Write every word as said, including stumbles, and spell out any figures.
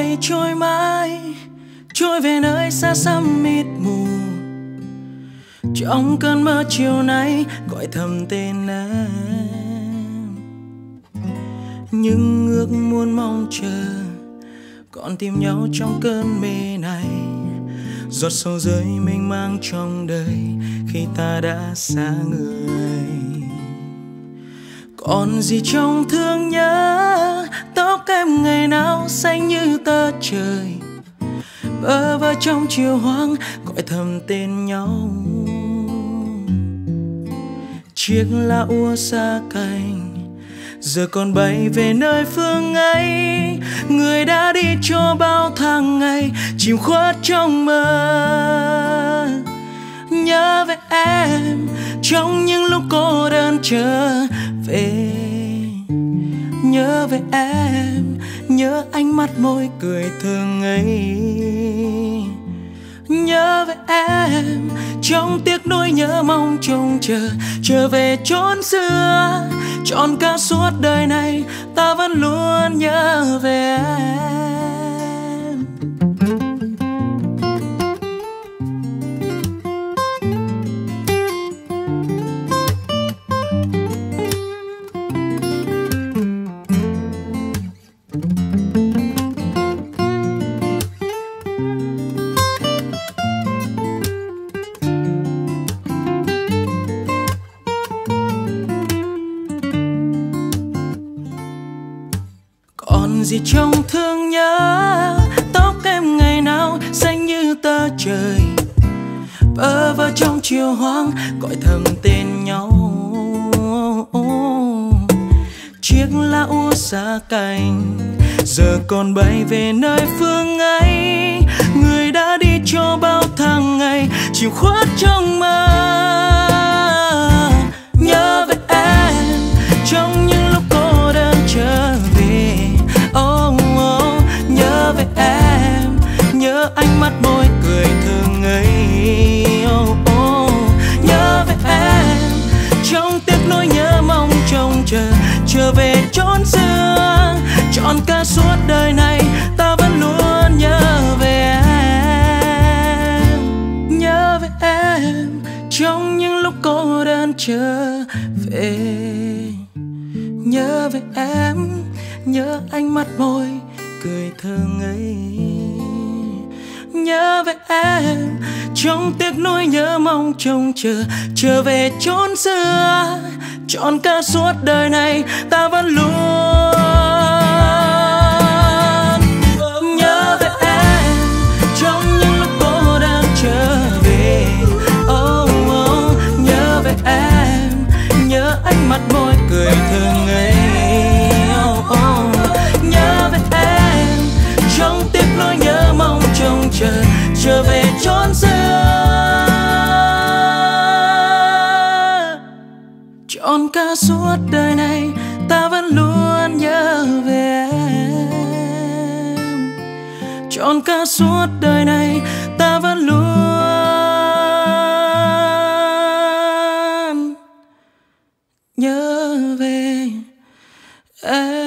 đi trôi mãi, trôi về nơi xa xăm mịt mù. Trong cơn mơ chiều nay gọi thầm tên em, những ước muốn mong chờ còn tìm nhau trong cơn mê này. Giọt sầu rơi mênh mang trong đời khi ta đã xa người. Còn gì trong thương nhớ, tóc em ngày nào xanh như tơ trời, bơ vơ trong chiều hoang gọi thầm tên nhau. Chiếc lá úa xa cành giờ còn bay về nơi phương ấy, người đã đi cho bao tháng ngày chìm khuất trong mơ. Nhớ về em trong những lúc cô đơn trở về, nhớ về em, nhớ ánh mắt môi cười thường ấy. Nhớ về em trong tiếc nuối nhớ mong trông chờ, trở về chốn xưa trọn cả suốt đời này ta vẫn luôn nhớ về em. Còn gì trong thương nhớ, tóc em ngày nào xanh như tơ trời, bơ vơ trong chiều hoang gọi thầm tên nhau. Chiếc lá úa xa cành giờ còn bay về nơi phương ấy, người đã đi cho bao tháng ngày chìm khuất trong mơ. Nhớ về em trong những lúc cô đơn trở về, oh, oh, nhớ về em, nhớ ánh mắt môi cười thường ấy, oh, oh, nhớ về em trong tiếc nuối nhớ mong trông chờ, trở về chốn xưa trọn cả suốt đời này ta vẫn luôn nhớ về em. Nhớ về em trong những lúc cô đơn trở về, nhớ về em, nhớ ánh mắt môi cười thương ấy. Nhớ về em trong tiếc nuối nhớ mong trông chờ, trở về chốn xưa trọn cả suốt đời này ta vẫn luôn nhớ về em trong những lúc cô đơn trở về, oh, oh, nhớ về em, nhớ ánh mắt môi cười thương ấy, oh, oh, nhớ về em trong tiếc nuối nhớ mong trông chờ, trở về chốn xưa trọn cả suốt đời này ta vẫn luôn nhớ về em. Trọn cả suốt đời này ta vẫn luôn nhớ về em.